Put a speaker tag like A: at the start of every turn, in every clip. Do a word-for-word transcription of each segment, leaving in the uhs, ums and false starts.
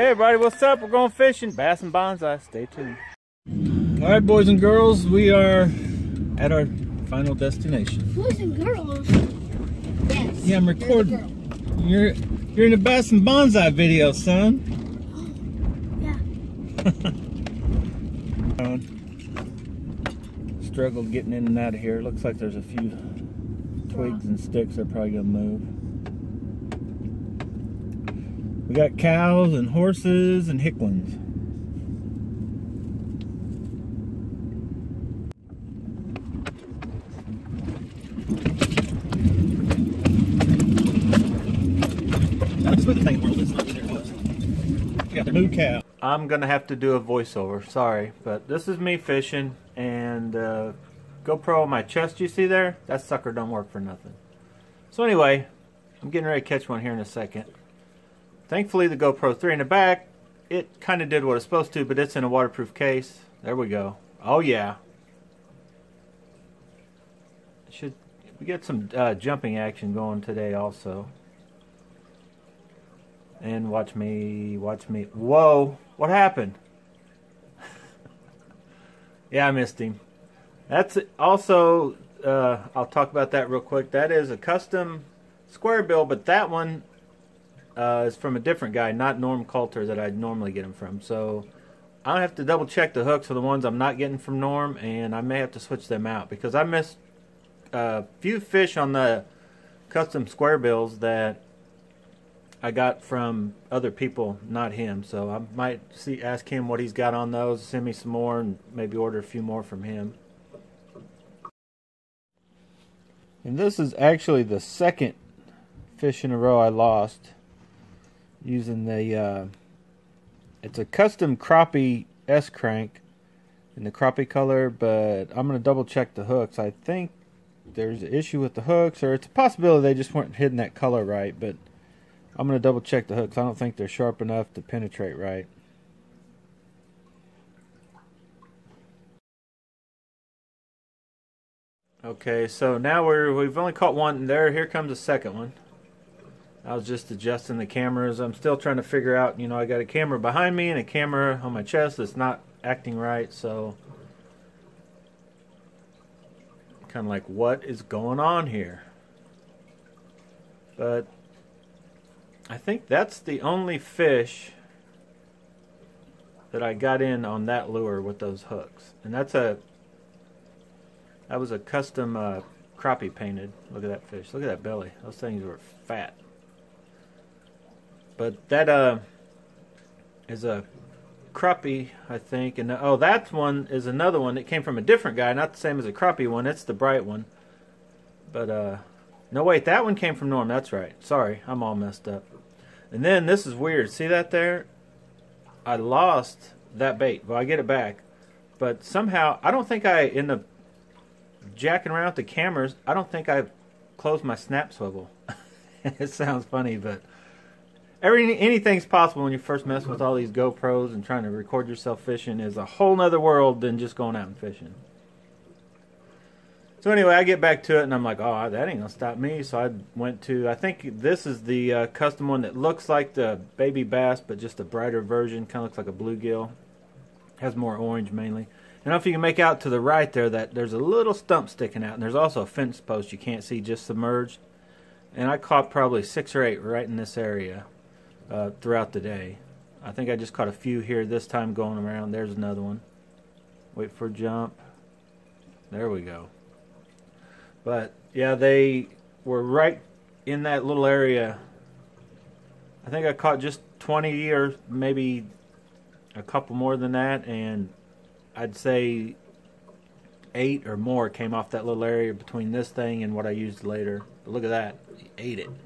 A: Hey everybody, what's up? We're going fishing, bass and bonsai. Stay tuned.
B: All right, boys and girls, we are at our final destination.
C: Boys and girls? Yes.
B: Yeah, I'm recording. You're you're in a bass and bonsai video, son.
C: Yeah.
B: Struggled getting in and out of here. Looks like there's a few twigs and sticks that are probably gonna move. We got cows and horses and hicklins. That's the smoothest thing in the world. It's not really close. We got the moo cow.
A: I'm gonna have to do a voiceover, sorry, but this is me fishing, and uh, GoPro on my chest, you see there? That sucker don't work for nothing. So anyway, I'm getting ready to catch one here in a second. Thankfully the GoPro three in the back, it kind of did what it's supposed to, but it's in a waterproof case. There we go. Oh yeah. Should we get some uh, jumping action going today also. And watch me, watch me. Whoa, what happened? Yeah, I missed him. That's also, uh, I'll talk about that real quick. That is a custom square bill, but that one uh, is from a different guy, not Norm Coulter that I'd normally get them from. So I'll have to double check the hooks for the ones I'm not getting from Norm, and I may have to switch them out because I missed a few fish on the custom square bills that I got from other people, not him. So I might see, ask him what he's got on those, send me some more, and maybe order a few more from him. And this is actually the second fish in a row I lost using the, uh, it's a custom crappie S-crank in the crappie color, but I'm going to double check the hooks. I think there's an issue with the hooks, or it's a possibility they just weren't hitting that color right, but I'm going to double check the hooks. I don't think they're sharp enough to penetrate right. Okay, so now we're, we've only caught one there. Here comes the second one. I was just adjusting the cameras. I'm still trying to figure out, you know, I got a camera behind me and a camera on my chest that's not acting right, so kind of like, what is going on here? But I think that's the only fish that I got in on that lure with those hooks. And that's a, that was a custom uh, crappie painted. Look at that fish. Look at that belly. Those things were fat. But that uh, is a crappie, I think. And oh, that one is another one that came from a different guy. Not the same as a crappie one. It's the bright one. But uh, no, wait. That one came from Norm. That's right. Sorry. I'm all messed up. And then this is weird. See that there? I lost that bait. Well, I get it back. But somehow, I don't think I, in the jacking around with the cameras, I don't think I closed my snap swivel. It sounds funny, but every anything's possible when you first mess with all these GoPros, and trying to record yourself fishing is a whole nother world than just going out and fishing. So anyway, I get back to it, and I'm like, oh, that ain't gonna stop me. So I went to, I think this is the uh, custom one that looks like the baby bass, but just a brighter version. Kind of looks like a bluegill. Has more orange mainly. I don't know if you can make out to the right there that there's a little stump sticking out, and there's also a fence post you can't see, just submerged. And I caught probably six or eight right in this area uh, throughout the day. I think I just caught a few here this time going around. There's another one. Wait for a jump. There we go. But yeah, they were right in that little area. I think I caught just twenty or maybe a couple more than that, and I'd say eight or more came off that little area between this thing and what I used later. But look at that. He ate it.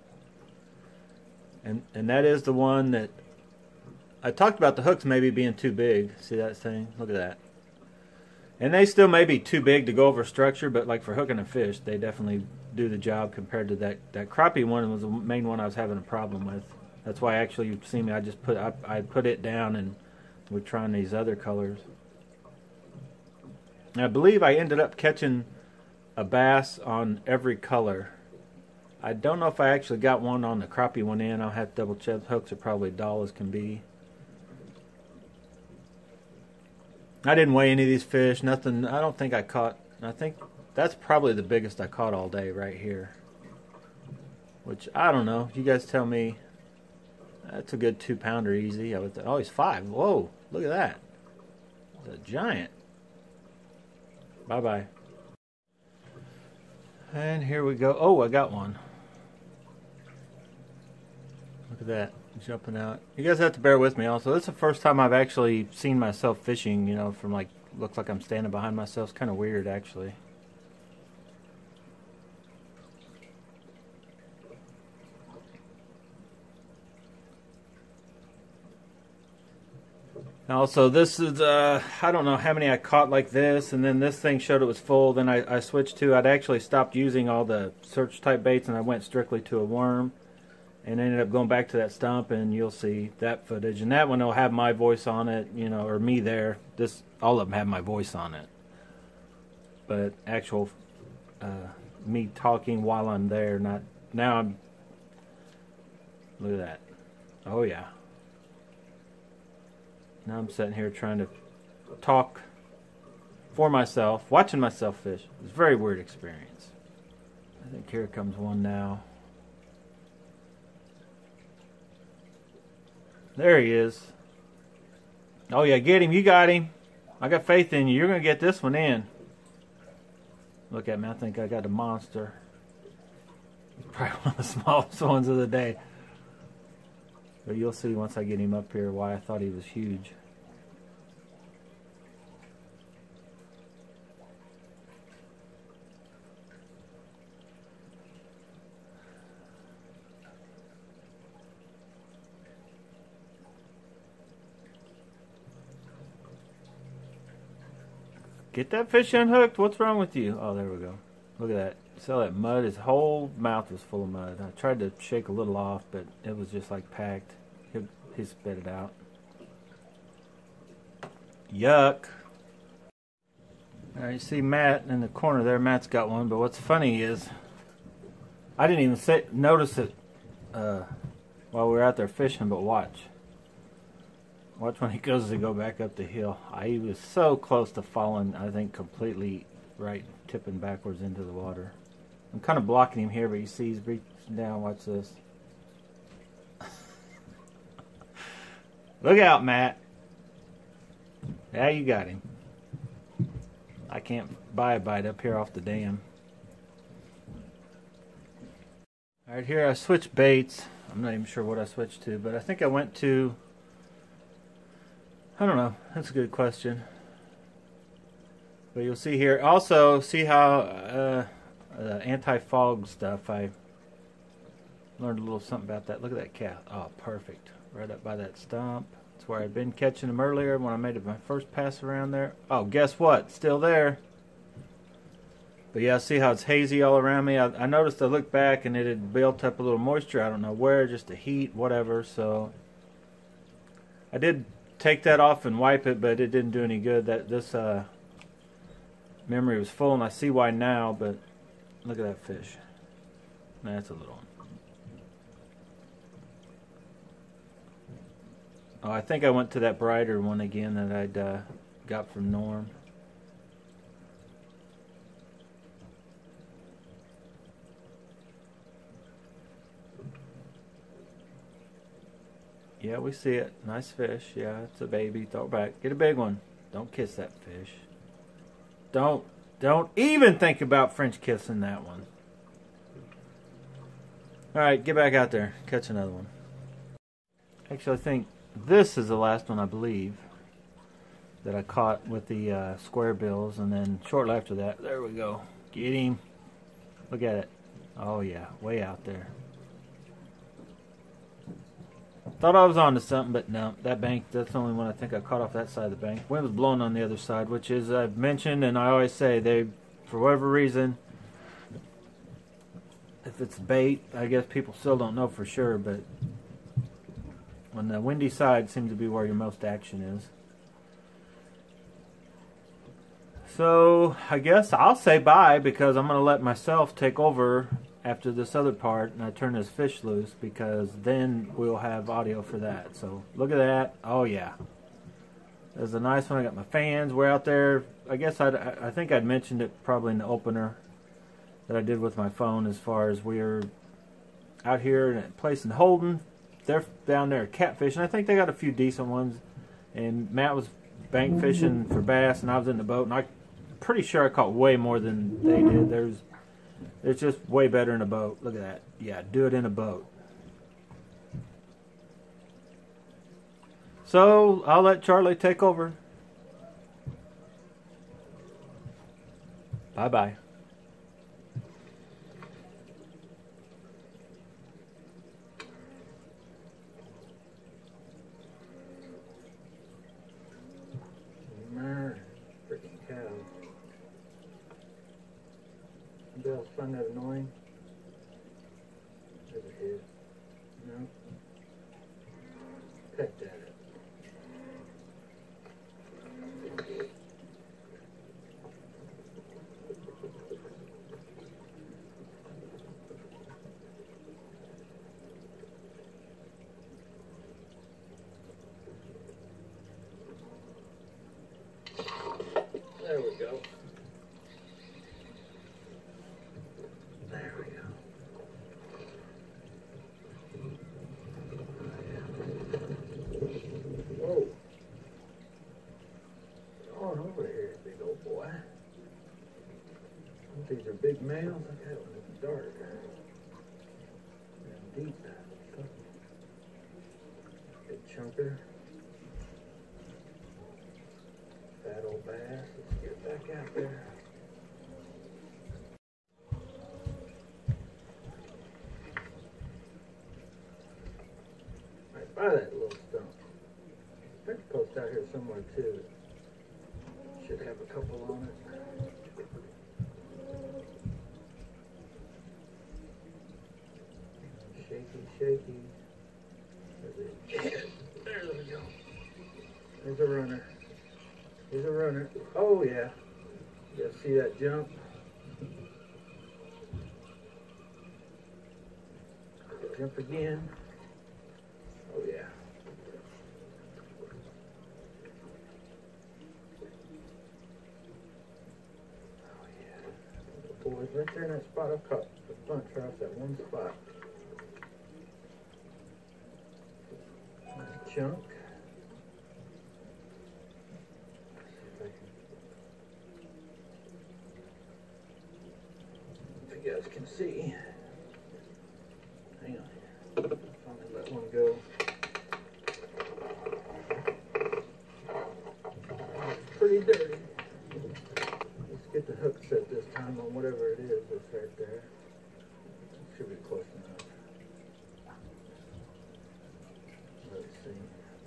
A: And and that is the one that I talked about, the hooks maybe being too big. See that thing? Look at that. And they still may be too big to go over structure, but like for hooking a fish, they definitely do the job compared to that, that crappie one was the main one I was having a problem with. That's why actually you've seen me, I just put I, I put it down and we're trying these other colors. And I believe I ended up catching a bass on every color. I don't know if I actually got one on the crappie one in. I'll have to double check. Hooks are probably dull as can be. I didn't weigh any of these fish. Nothing. I don't think I caught. I think that's probably the biggest I caught all day right here. Which I don't know. You guys tell me. That's a good two pounder easy. I would th oh, he's five. Whoa! Look at that. It's a giant. Bye bye. And here we go. Oh, I got one. Look at that, jumping out. You guys have to bear with me also. This is the first time I've actually seen myself fishing, you know, from like, looks like I'm standing behind myself. It's kind of weird actually. Also, this is, uh, I don't know how many I caught like this, and then this thing showed it was full. Then I, I switched to, I'd actually stopped using all the search type baits, and I went strictly to a worm, and ended up going back to that stump, and you'll see that footage. And that one will have my voice on it, you know, or me there. This, all of them have my voice on it. But actual, uh, me talking while I'm there, not, now I'm, look at that. Oh yeah. Now I'm sitting here trying to talk for myself, watching myself fish. It's a very weird experience. I think here comes one now. There he is. Oh yeah, get him. You got him. I got faith in you. You're going to get this one in. Look at me. I think I got a monster. Probably one of the smallest ones of the day. But you'll see once I get him up here why I thought he was huge. Get that fish unhooked. What's wrong with you? Oh, there we go. Look at that. See all that mud? His whole mouth was full of mud. I tried to shake a little off, but it was just like packed. He, he spit it out. Yuck. Alright, you see Matt in the corner there. Matt's got one, but what's funny is I didn't even say, notice it uh, while we were out there fishing, but watch. Watch when he goes to go back up the hill. I, he was so close to falling, I think completely right, tipping backwards into the water. I'm kind of blocking him here, but you see he's reaching down. Watch this. Look out, Matt. Yeah, you got him. I can't buy a bite up here off the dam. Alright, here I switched baits. I'm not even sure what I switched to, but I think I went to, I don't know. That's a good question. But you'll see here. Also, see how uh, uh, anti-fog stuff. I learned a little something about that. Look at that cat. Oh, perfect. Right up by that stump. That's where I'd been catching them earlier when I made my first pass around there. Oh, guess what? Still there. But yeah, see how it's hazy all around me? I, I noticed I looked back and it had built up a little moisture. I don't know where, just the heat, whatever. So I did take that off and wipe it, but it didn't do any good. That this uh, memory was full, and I see why now. But look at that fish. That's a little one. Oh, I think I went to that brighter one again that I'd uh, got from Norm. Yeah, we see it. Nice fish. Yeah, it's a baby. Throw it back. Get a big one. Don't kiss that fish. Don't, don't even think about French kissing that one. Alright, get back out there. Catch another one. Actually, I think this is the last one, I believe, that I caught with the uh, square bills. And then shortly after that, there we go. Get him. Look at it. Oh yeah, way out there. Thought I was onto something, but no, that bank, that's the only one I think I caught off that side of the bank. Wind was blowing on the other side, which is, I've mentioned, and I always say, they, for whatever reason, if it's bait, I guess people still don't know for sure, but on the windy side seems to be where your most action is. So, I guess I'll say bye, because I'm going to let myself take over after this other part, and I turn this fish loose, because then we'll have audio for that. So look at that. Oh yeah, It was a nice one. I got my fans. We're out there. I guess I'd, I think I'd mentioned it probably in the opener that I did with my phone, as far as we're out here in a place in Holden. They're down there catfishing. I think they got a few decent ones. And Matt was bank fishing for bass, and I was in the boat. And I'm pretty sure I caught way more than they did. There's, it's just way better in a boat. Look at that. Yeah, do it in a boat. So I'll let Charlie take over. Bye bye. Freaking cow. Anybody else find that annoying? There's a head. No. Pecked at it. There we go. There we go. Whoa. On over here, big old boy. These are big males. Look at that one. It's dark. And deep. Big chunker. Fat old bass. Let's get it back out there. Right by that little stump. There's a post out here somewhere too. Should have a couple on it. Shaky, shaky. There's it. There we go. There's a runner. There's a runner. Oh yeah. You guys see that jump? Jump again. Oh yeah. Oh yeah. Boys, right there in that spot. I've caught a bunch right off that one spot. Nice chunk. You guys can see. Hang on. Finally let one go. It's pretty dirty. Let's get the hook set this time on whatever it is that's right there. Should be close enough. Let's see.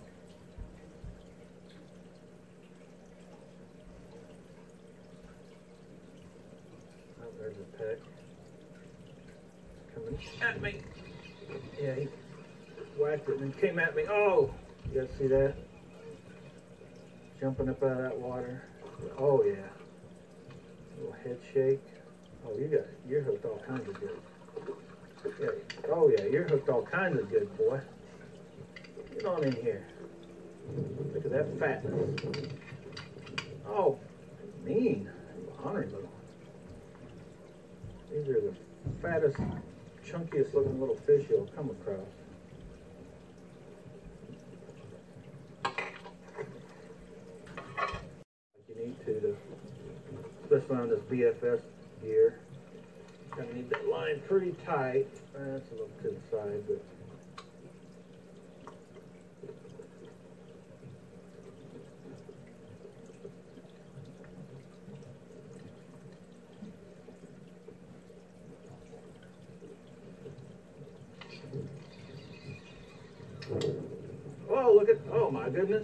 A: Oh, there's a peck. Coming at me. Yeah, he whacked it and then came at me. Oh, you guys see that? Jumping up out of that water. Oh yeah. A little head shake. Oh, you got you're hooked all kinds of good. Yeah. Oh yeah, you're hooked all kinds of good, boy. Get on in here. Look at that fatness. Oh, mean. Honor little. These are the fattest, chunkiest looking little fish you'll come across. Like you need to, to especially on this B F S gear. Kind of need that line pretty tight. That's a little to the side, but oh, look at, oh my goodness.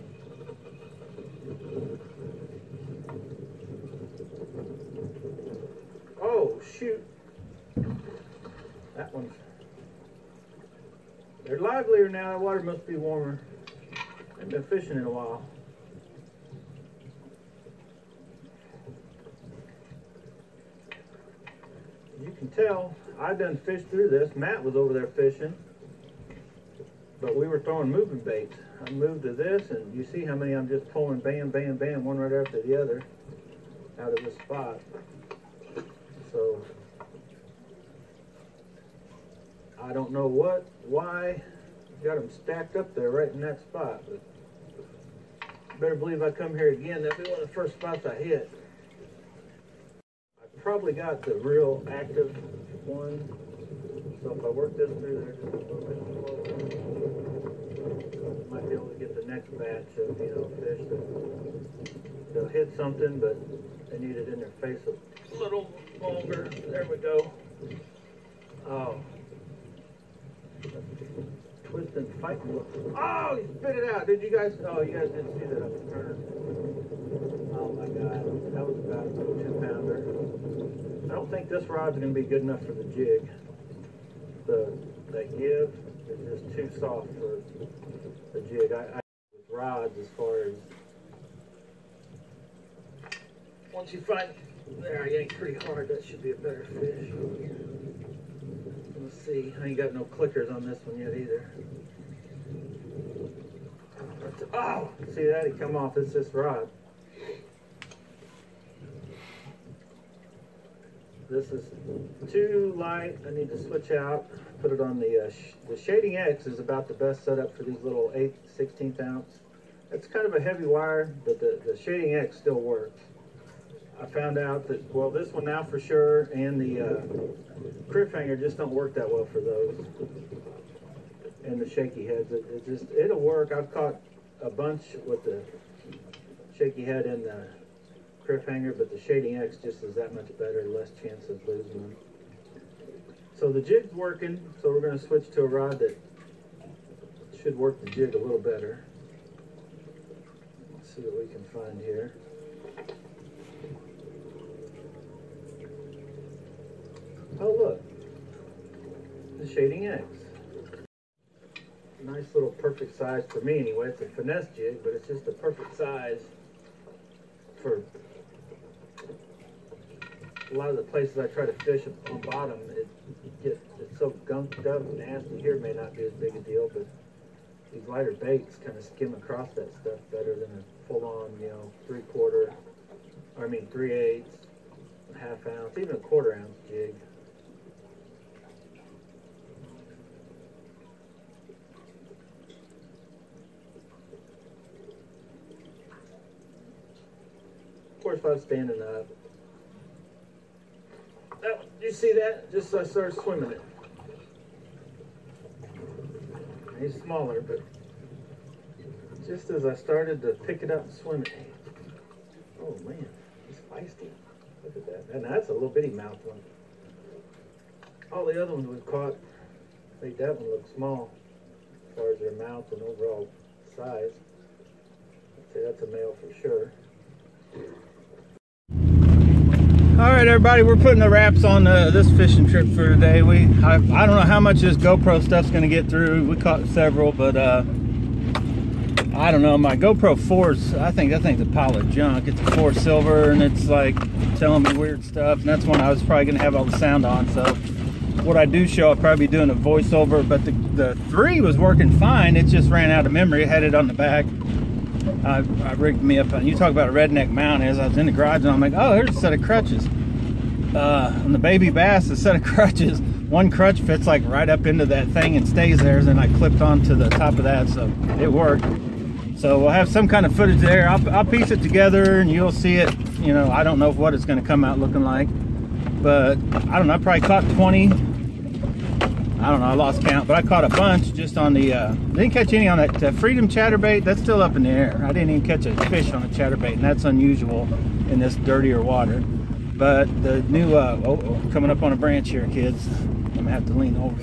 A: Oh, shoot. That one's, they're livelier now. The water must be warmer. They've been fishing in a while. You can tell, I done fished through this. Matt was over there fishing. but we were throwing moving baits. I moved to this, and you see how many I'm just pulling, bam, bam, bam, one right after the other, out of this spot. So I don't know what, why, got them stacked up there right in that spot, but better believe I come here again, that'll be one of the first spots I hit. I probably got the real active one, so if I work this through there just a little bit closer, I might be able to get the next batch of, you know, fish that they'll hit something, but they need it in their face a little longer. There we go. Oh. Twist and fight. Oh, he spit it out. Did you guys? Oh, you guys didn't see that up the turn. Oh my God. That was about a two pounder. I don't think this rod's going to be good enough for the jig. The, the give is just too soft for the jig. I, I with rods as far as once you find there, I yanked pretty hard. That should be a better fish. Let's see. I ain't got no clickers on this one yet either. Oh, see that? He come off. It's this rod. This is too light. I need to switch out. Put it on the uh, sh the Shading X is about the best setup for these little eighth, sixteenth ounce. It's kind of a heavy wire, but the, the Shading X still works. I found out that, well, this one now for sure, and the uh, crib hanger just don't work that well for those. And the shaky heads, it, it just, it'll work. I've caught a bunch with the shaky head and the crib hanger, but the Shading X just is that much better, less chance of losing them. So the jig's working, so we're going to switch to a rod that should work the jig a little better. Let's see what we can find here. Oh look, the Shading X. Nice little perfect size for me anyway. It's a finesse jig, but it's just a perfect size for a lot of the places I try to fish on bottom. It gets it's so gunked up and nasty. Here may not be as big a deal, but these lighter baits kind of skim across that stuff better than a full-on, you know, three quarter, or I mean three eighths, half ounce, even a quarter ounce jig. Of course, if I was standing up. That, you see that? Just so I started swimming it. He's smaller, but just as I started to pick it up and swim it. Oh man, he's feisty. Look at that. And that's a little bitty mouth one. All the other ones we've caught made that one look small as far as their mouth and overall size. I'd say that's a male for sure.
B: All right, everybody, we're putting the wraps on uh, this fishing trip for today. We, I, I don't know how much this GoPro stuff's gonna get through. We caught several, but uh, I don't know. My GoPro four's, I think that thing's a pile of junk. It's a four silver, and it's like telling me weird stuff. And that's one I was probably gonna have all the sound on. So what I do show, I'll probably be doing a voiceover. But the the three was working fine. It just ran out of memory. It had it on the back. I, I rigged me up. You talk about a redneck mount. As I was in the garage, and I'm like, oh, there's a set of crutches. Uh, on the baby bass, a set of crutches. One crutch fits like right up into that thing and stays there. And then I clipped onto the top of that, so it worked. So we'll have some kind of footage there. I'll, I'll piece it together, and you'll see it. You know, I don't know what it's going to come out looking like, but I don't know. I probably caught twenty. I don't know, I lost count, but I caught a bunch just on the, uh, didn't catch any on that uh, Freedom chatterbait. That's still up in the air. I didn't even catch a fish on a chatterbait, and that's unusual in this dirtier water. But the new, uh, oh, oh, coming up on a branch here, kids. I'm gonna have to lean over.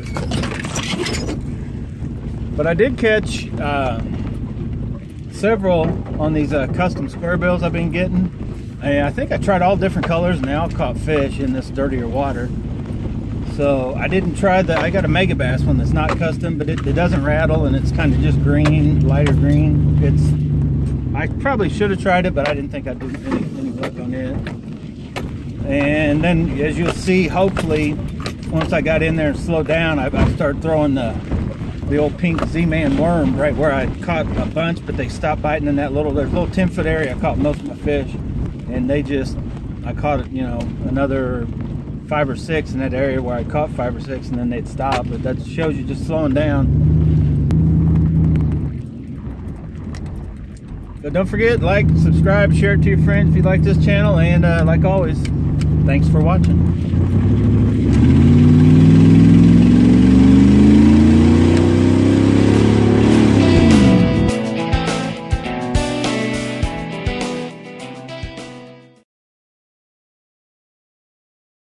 B: But I did catch uh, several on these uh, custom square bills I've been getting. And I think I tried all different colors, and they all caught fish in this dirtier water. So I didn't try the, I got a megabass one that's not custom, but it, it doesn't rattle, and it's kind of just green, lighter green. It's, I probably should have tried it, but I didn't think I'd do any, any work on it. And then as you'll see, hopefully, once I got in there and slowed down, I, I started throwing the the old pink Z-Man worm right where I caught a bunch, but they stopped biting in that little, there's a little ten foot area I caught most of my fish, and they just, I caught it, you know, another five or six in that area where I caught five or six, and then they'd stop. But that shows you just slowing down. But don't forget, like, subscribe, share it to your friends if you like this channel, and uh, like always, thanks for watching.